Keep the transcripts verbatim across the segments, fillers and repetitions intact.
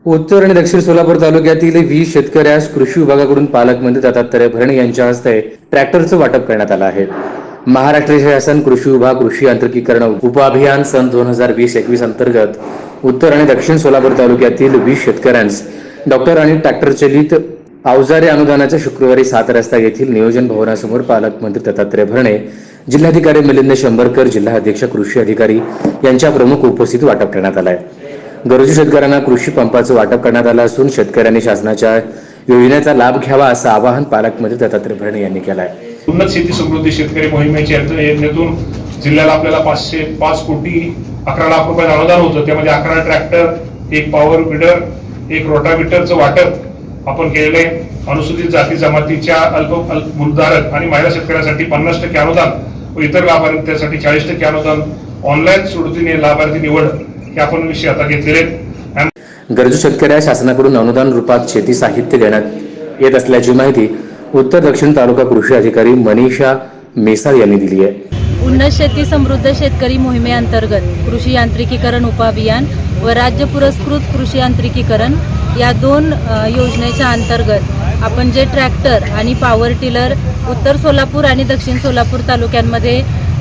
उत्तर आणि दक्षिण सोलापूर तालुक्यातील वीस शेतकऱ्यास कृषी विभागाकडून पालकमंत्री दत्तात्रय भरणे यांच्या हस्ते ट्रॅक्टरचं वाटप करण्यात आलं आहे. महाराष्ट्र शासन कृषी विभाग कृषी यांत्रिकीकरण उपअभियान सन दोन हजार वीस एकवीस अंतर्गत उत्तर आणि दक्षिण सोलापूर तालुक्यातील वीस शेतकऱ्यांस डॉक्टर आणि ट्रॅक्टर चलित अवजारे अनुदानाच्या शुक्रवारी सात रस्ता येथील नियोजन भवनासमोर पालकमंत्री दत्तात्रय भरणे, जिल्हाधिकारी मिलिंद शंभरकर, जिल्हा अधीक्षक कृषी अधिकारी यांच्या प्रमुख उपस्थित वाटप करण्यात आलं आहे. गरजू शेतकऱ्यांना कृषी पंपाचं वाटप करण्यात आलं असून शेतकऱ्यांनी शासनाच्या योजनेचा लाभ घ्यावा असं आवाहन पालकमंत्री दत्तात्रय भरणे यांनी केलं आहे. उन्नत शेती समृद्धी शेतकरी मोहिमेच्या योजनेतून जिल्ह्याला आपल्याला पाचशे पाच कोटी अकरा लाख रुपये अनुदान होतं. त्यामध्ये अकरा ट्रॅक्टर, एक पॉवर विडर, एक रोटाव्हिटरचं वाटप आपण केलेलं आहे. अनुसूचित जाती जमातीच्या अल्प मूलधारक आणि महिला शेतकऱ्यांसाठी पन्नास टक्के अनुदान व इतर लाभार्थ्यांसाठी चाळीस टक्के अनुदान, ऑनलाईन सोडतीने लाभार्थी निवड हे आपण विषय आता घेतलेले. गरजू शेतकऱ्या शासनाकडून अनुदान रूपात शेती साहित्य देण्यात येत असल्याची माहिती उत्तर दक्षिण तालुका कृषी अधिकारी मनीषा मेसाळ यांनी दिली आहे. उन्नत शेती समृद्ध शेतकरी मोहिमेअंतर्गत कृषी यांत्रिकीकरण उपअभियान व राज्य पुरस्कृत कृषी यांत्रिकीकरण या दोन योजनेच्या अंतर्गत आपण जे ट्रॅक्टर आणि पॉवर टिलर उत्तर सोलापूर आणि दक्षिण सोलापूर तालुक्यांमध्ये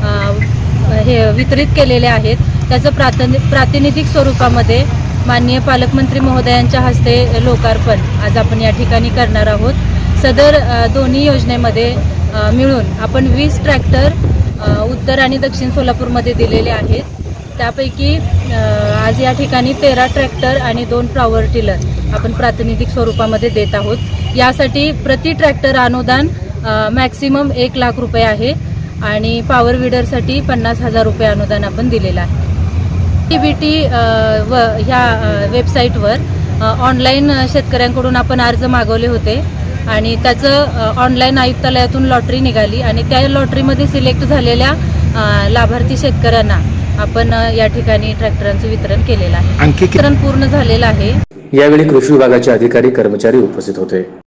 हे वितरित केलेले आहेत, त्याचं प्रातिनिधिक स्वरूपामध्ये माननीय पालकमंत्री महोदयांच्या हस्ते लोकार्पण आज आपण या ठिकाणी करणार आहोत. सदर दोन्ही योजनेमध्ये मिळून आपण वीस ट्रॅक्टर उत्तर आणि दक्षिण सोलापूरमध्ये दिलेले आहेत. त्यापैकी आज या ठिकाणी तेरा ट्रॅक्टर आणि दोन पॉवर टिलर आपण प्रातिनिधिक स्वरूपामध्ये देत आहोत. यासाठी प्रति ट्रॅक्टर अनुदान मॅक्सिमम एक लाख रुपये आहे आणि पॉवर विडरसाठी पन्नास हजार रुपये अनुदान आपण दिलेलं आहे. टी बी टी व ह्या वेबसाईटवर ऑनलाईन शेतकऱ्यांकडून आपण अर्ज मागवले होते आणि त्याचं ऑनलाईन आयुक्तालयातून लॉटरी निघाली आणि त्या लॉटरीमध्ये सिलेक्ट झालेल्या लाभार्थी शेतकऱ्यांना आपण या ठिकाणी ट्रॅक्टरांचं वितरण केलेलं आहे. वितरण पूर्ण झालेलं आहे. यावेळी कृषी विभागाचे अधिकारी कर्मचारी उपस्थित होते.